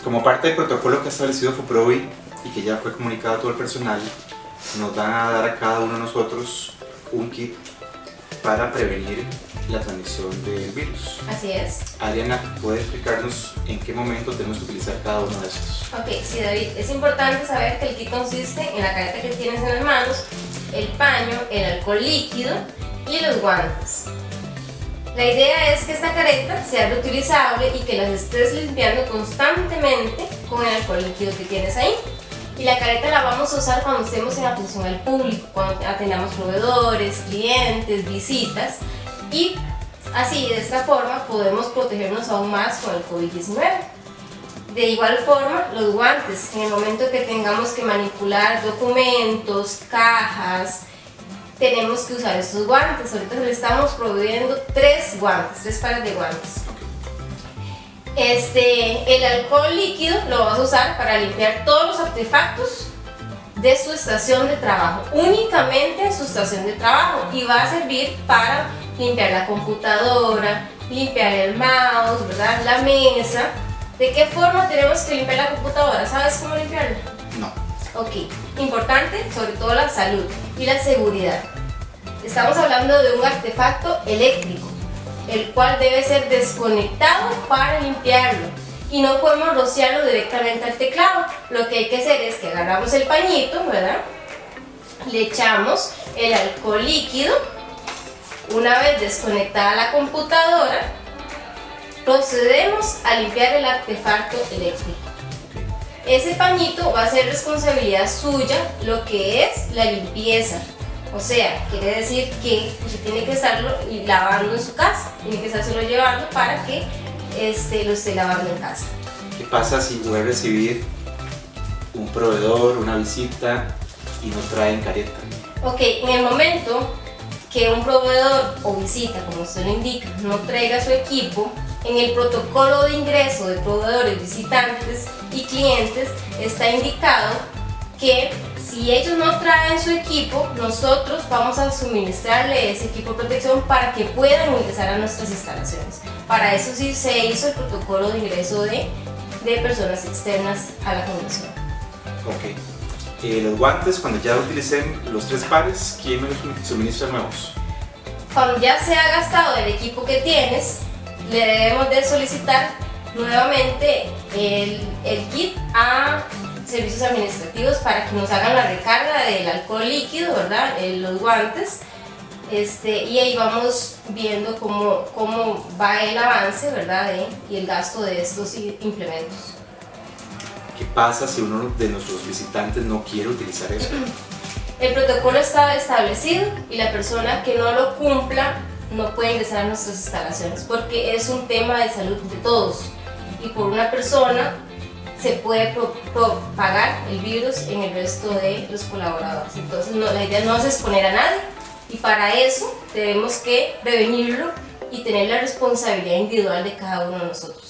Como parte del protocolo que ha establecido FOPROVI y que ya fue comunicado a todo el personal, nos van a dar a cada uno de nosotros un kit para prevenir la transmisión del virus. Así es. Adriana, ¿puede explicarnos en qué momento tenemos que utilizar cada uno de estos? Ok, sí, David, es importante saber que el kit consiste en la careta que tienes en las manos, el paño, el alcohol líquido y los guantes. La idea es que esta careta sea reutilizable y que las estés limpiando constantemente con el alcohol líquido que tienes ahí. Y la careta la vamos a usar cuando estemos en atención al público, cuando atendamos proveedores, clientes, visitas, y así, de esta forma, podemos protegernos aún más con el COVID-19. De igual forma, los guantes, en el momento que tengamos que manipular documentos, cajas, tenemos que usar estos guantes. Ahorita le estamos proveyendo tres pares de guantes. El alcohol líquido lo vas a usar para limpiar todos los artefactos de su estación de trabajo, únicamente en su estación de trabajo, y va a servir para limpiar la computadora, limpiar el mouse, ¿verdad? La mesa. ¿De qué forma tenemos que limpiar la computadora? ¿Sabes cómo limpiarla? No. Ok, importante sobre todo la salud y la seguridad. Estamos hablando de un artefacto eléctrico, el cual debe ser desconectado para limpiarlo, y no podemos rociarlo directamente al teclado. Lo que hay que hacer es que agarramos el pañito, ¿verdad? Le echamos el alcohol líquido. Una vez desconectada la computadora, procedemos a limpiar el artefacto eléctrico. Ese pañito va a ser responsabilidad suya lo que es la limpieza. O sea, quiere decir que usted tiene que estarlo lavando en su casa, tiene que estárselo llevando para que lo esté lavando en casa. ¿Qué pasa si voy a recibir un proveedor, una visita y no traen careta? Ok, en el momento que un proveedor o visita, como usted lo indica, no traiga su equipo, en el protocolo de ingreso de proveedores, visitantes y clientes está indicado que si ellos no traen su equipo, nosotros vamos a suministrarle ese equipo de protección para que puedan ingresar a nuestras instalaciones. Para eso sí se hizo el protocolo de ingreso de personas externas a la fundación. Ok. Los guantes, cuando ya utilicen los tres pares, ¿quién me los suministra nuevos? Cuando ya se ha gastado el equipo que tienes, le debemos de solicitar nuevamente el kit a servicios administrativos para que nos hagan la recarga del alcohol líquido, ¿verdad? Los guantes, y ahí vamos viendo cómo va el avance, ¿verdad? Y el gasto de estos implementos. ¿Qué pasa si uno de nuestros visitantes no quiere utilizar eso? El protocolo está establecido y la persona que no lo cumpla no puede ingresar a nuestras instalaciones, porque es un tema de salud de todos, y por una persona se puede propagar el virus en el resto de los colaboradores. Entonces la idea no es exponer a nadie, y para eso tenemos que prevenirlo y tener la responsabilidad individual de cada uno de nosotros.